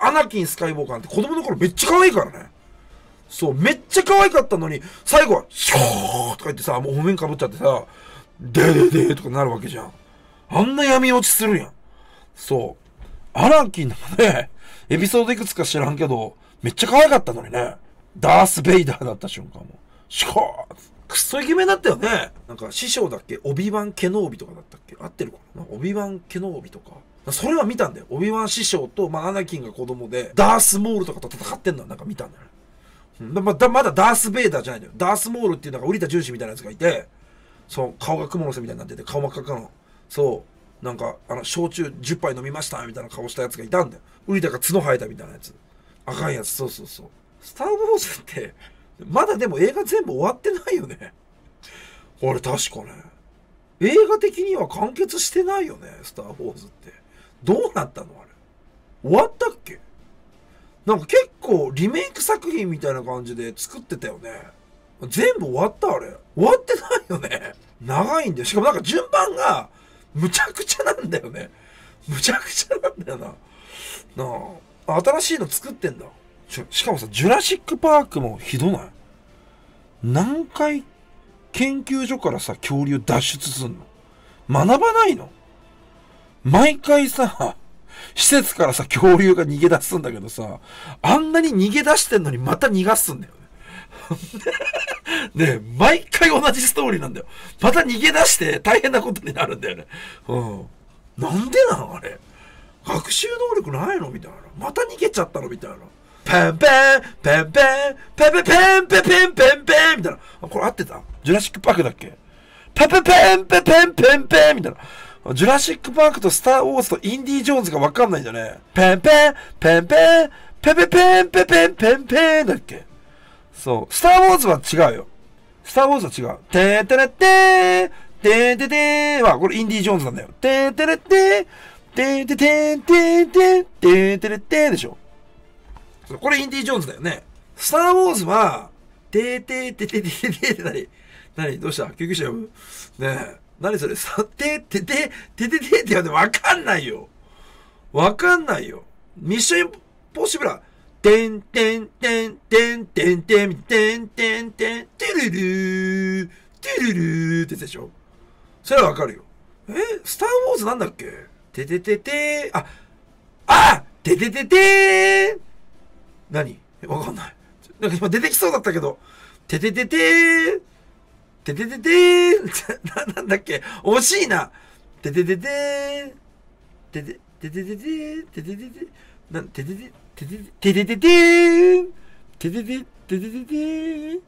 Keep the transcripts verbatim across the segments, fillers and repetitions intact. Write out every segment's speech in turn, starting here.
アナキン・スカイウォーカーなんて子供の頃めっちゃ可愛いからね。そう、めっちゃ可愛かったのに、最後は、ショーとか言ってさ、もうお面かぶっちゃってさ、でででとかなるわけじゃん。あんな闇落ちするやん。そう。アナキンなんかね、エピソードいくつか知らんけど、めっちゃ可愛かったのにね。ダース・ベイダーだった瞬間も。ショーくっそイケメンだったよね。なんか師匠だっけオビワン・ケノービとかだったっけ合ってるかなオビワン・ケノービとか。それは見たんだよ。オビワン師匠と、まあ、アナキンが子供で、ダース・モールとかと戦ってんのはなんか見たんだよね。まだ、まだダース・ベイダーじゃないんだよ。ダース・モールっていうなんか降りた重視みたいなやつがいて、そう、顔が蜘蛛の巣みたいになってて、顔真っ赤っかの。そう、なんか、あの、焼酎じゅっぱい飲みましたみたいな顔したやつがいたんだよ。降りたか角生えたみたいなやつ。赤いやつ、そうそうそう。スター・ウォーズって、まだでも映画全部終わってないよね。俺確かね。映画的には完結してないよね、スター・ウォーズって。どうなったのあれ。終わったっけ？なんか結構リメイク作品みたいな感じで作ってたよね。全部終わったあれ。終わってないよね。長いんだよ。しかもなんか順番がむちゃくちゃなんだよね。むちゃくちゃなんだよな。なあ。新しいの作ってんだ。し, しかもさ、ジュラシックパークもひどない？何回研究所からさ、恐竜脱出すんの？学ばないの？毎回さ、施設からさ、恐竜が逃げ出すんだけどさ、あんなに逃げ出してんのにまた逃がすんだよね。ねえ、毎回同じストーリーなんだよ。また逃げ出して大変なことになるんだよね。うん。なんでなのあれ。学習能力ないのみたいな。また逃げちゃったのみたいな。ペンペン、ペンペン、ペンペンペンペンペンペンペンみたいな。あ、これ合ってた？ジュラシックパークだっけ？ペンペンペンペンペンペンペンみたいな。ジュラシックパークとスター・ウォーズとインディ・ジョーンズがわかんないんだね。ペンペン、ペンペン、ペペペンペペンペンペンだっけ？そう。スター・ウォーズは違うよ。スター・ウォーズは違う。てんてれってー、てんててーは、これインディ・ジョーンズなんだよ。てんてれってー、てんててんてんてんてんてれってーでしょ。これインディ・ジョーンズだよね。スター・ウォーズは、てーてーてててててって何？何？どうした？救急車呼ぶ？ねえ。何それ？さ、ててててててって言われてわかんないよ。わかんないよ。ミッションインポッシブルは、てんてんてんてんてんてんてんてんてんてるるー、てるるーってやつでしょ。それはわかるよ。え？スター・ウォーズなんだっけ？ててててー、あ、あててててー何？わかんない。なんか今出てきそうだったけど、ててててー、ててててー、なんだっけ？惜しいな。ててててー、ててててててー、てててて、なん、ててて、ててててててー、てててててててー。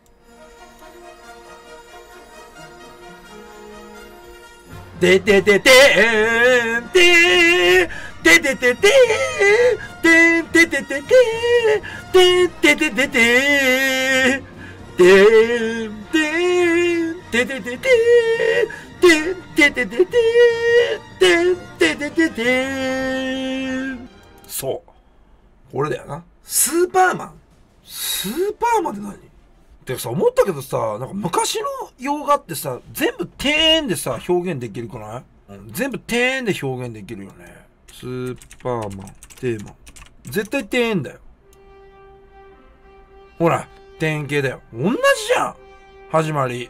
ててててーん、てー、ててててー、てんててててー、てんててててー、てんてんててててー、てんててててー、てんててててー。そう。これだよな。スーパーマン。スーパーマンって何？てかさ、思ったけどさ、なんか昔の洋画ってさ、全部てーんでさ、表現できるくない？うん、全部てーんで表現できるよね。スーパーマン、テーマン。絶対てーんだよ。ほら、典型だよ。同じじゃん。始まり。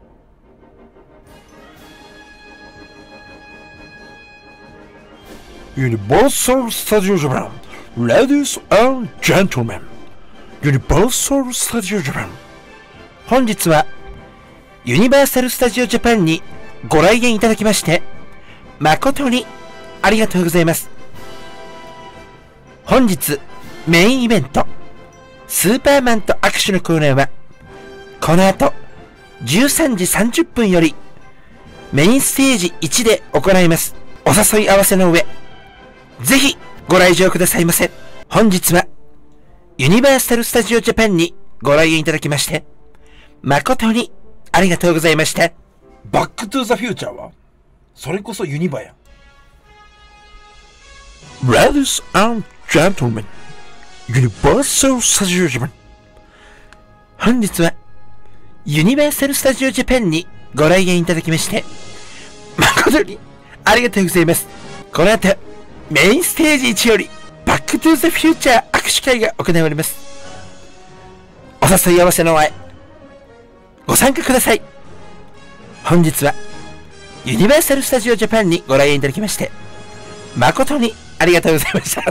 ユニバーサル・スタジオ・ジャパン、Ladies and Gentlemen、ユニバーサル・スタジオ・ジャパン。本日は、ユニバーサル・スタジオ・ジャパンにご来園いただきまして、誠にありがとうございます。本日、メインイベント、スーパーマンと握手のコーナーは、この後、じゅうさんじさんじゅっぷんより、メインステージいちで行います。お誘い合わせの上、ぜひご来場くださいませ。本日は、ユニバーサル・スタジオ・ジャパンにご来園いただきまして、誠にありがとうございました。バックトゥーザフューチャーは、それこそユニバや。Ladies and Gentlemen、ユニバーサル・スタジオ・ジャパン。本日は、ユニバーサル・スタジオ・ジャパンにご来園いただきまして、誠にありがとうございます。この後、メインステージいちより、 バックトゥーザフューチャー握手会が行われます。お誘い合わせの前、ご参加ください。本日はユニバーサル・スタジオ・ジャパンにご来園いただきまして誠にありがとうございました。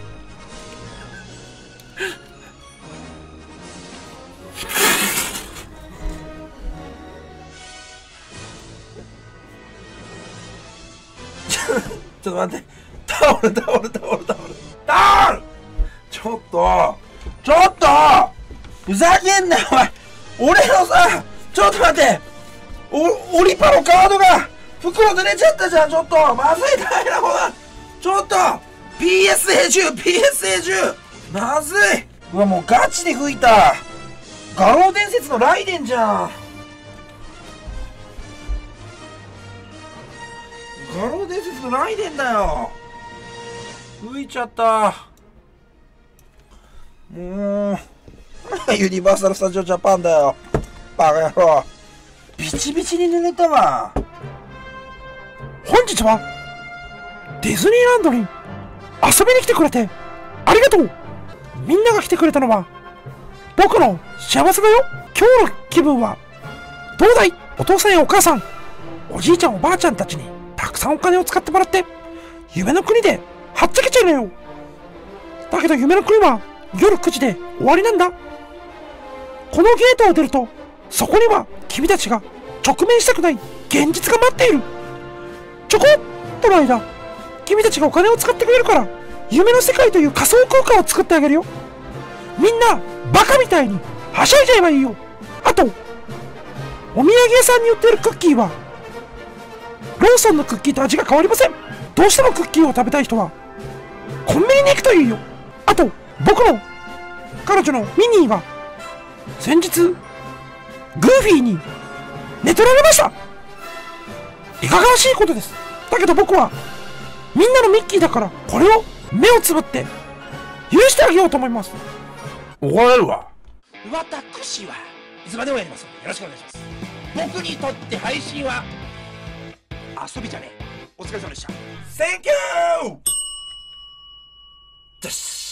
ちょっと待って。タオル、タオル、タオル、タオル。タオルちょっと、ちょっとふざけんなよ、お前。俺のさ、ちょっと待って。お、オリパのカードが袋で出ちゃったじゃん、ちょっと。まずい、大変なことだ。ちょっと ピーエスエーじゅう、ピーエスエーじゅう。まずい。うわ、もうガチで吹いた。画廊伝説のライデンじゃん。画廊伝説のライデンだよ。吹いちゃった。もうユニバーサル・スタジオ・ジャパンだよ。バカ野郎。ビチビチに濡れたわ。 本日はディズニーランドに遊びに来てくれてありがとう。みんなが来てくれたのは僕の幸せだよ。今日の気分はどうだい？お父さんやお母さん、おじいちゃんおばあちゃんたちにたくさんお金を使ってもらって夢の国ではっちゃけちゃいなよ。だけど夢の国は夜くじで終わりなんだ。このゲートを出るとそこには君たちが直面したくない現実が待っている。ちょこっとの間君たちがお金を使ってくれるから夢の世界という仮想空間を作ってあげるよ。みんなバカみたいにはしゃいじゃえばいいよ。あとお土産屋さんに売っているクッキーはローソンのクッキーと味が変わりません。どうしてもクッキーを食べたい人はコンビニに行くといいよ。あと僕の彼女のミニーが先日グーフィーに寝取られました。いかがわしいことです。だけど僕はみんなのミッキーだからこれを目をつぶって許してあげようと思います。 怒られるわ。 私はいつまでもやりますのでよろしくお願いします。僕にとって配信は遊びじゃねえ。お疲れ様でした。 センキュー。